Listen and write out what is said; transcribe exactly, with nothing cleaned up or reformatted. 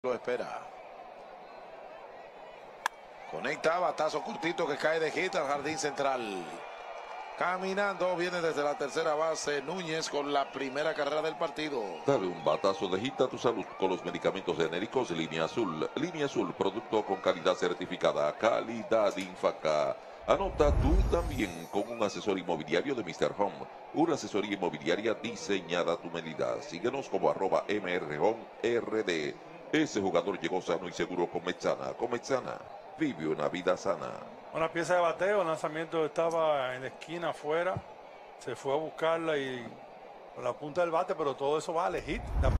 Lo espera. Conecta, batazo cortito que cae de hit al jardín central. Caminando, viene desde la tercera base Núñez con la primera carrera del partido. Dale un batazo de hit a tu salud con los medicamentos genéricos Línea Azul. Línea Azul, producto con calidad certificada, calidad Infaca. Anota tú también con un asesor inmobiliario de mister Home. Una asesoría inmobiliaria diseñada a tu medida. Síguenos como arroba M R Home R D. Ese jugador llegó sano y seguro con Mexana. Con Mexana, vive una vida sana. Una pieza de bateo, el lanzamiento estaba en la esquina afuera, se fue a buscarla y con la punta del bate, pero todo eso vale hit. La